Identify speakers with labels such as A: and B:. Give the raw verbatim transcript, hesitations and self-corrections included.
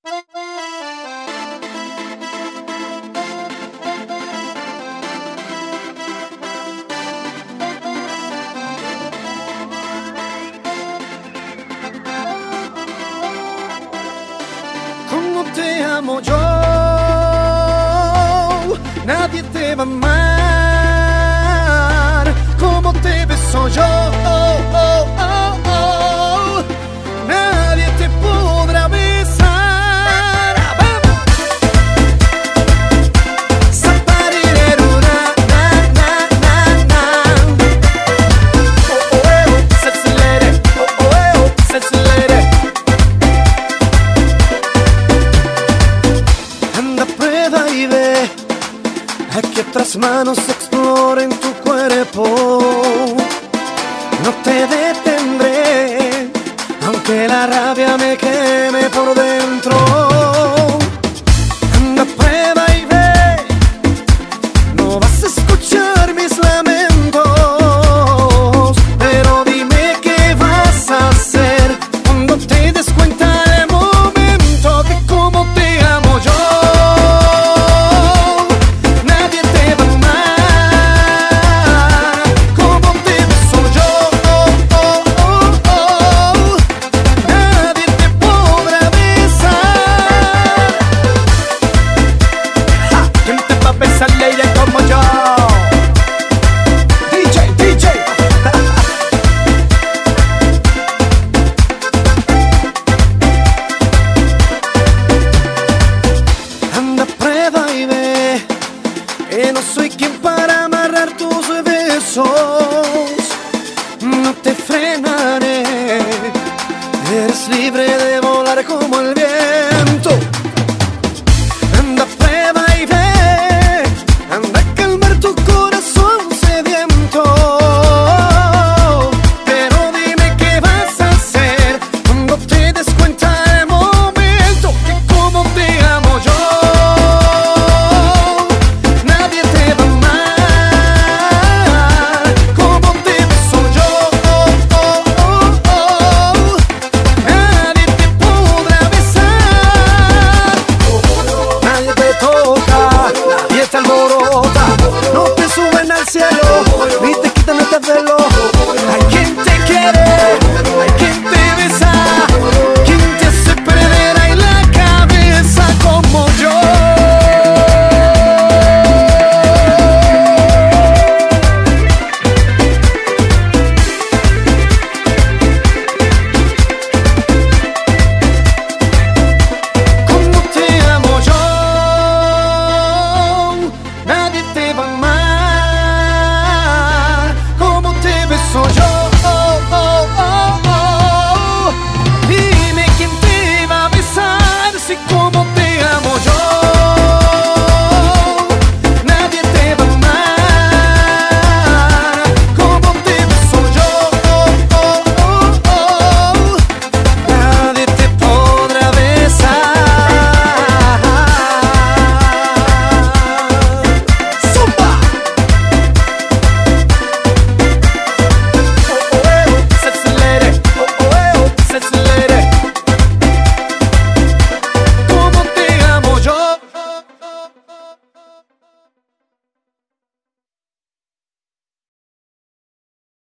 A: Como te amo yo, nadie te va a amar como te beso yo. Oh, oh, oh, oh. Nadie te podrá besar. ¡Vamos! Zaparireruna, na, na, na, na. Oh, oh, oh, se acelere. Oh, oh, oh, se acelere. Anda, prueba y ve a que otras manos exploren tu cuerpo. No te detendré, aunque la rabia me queme por dentro.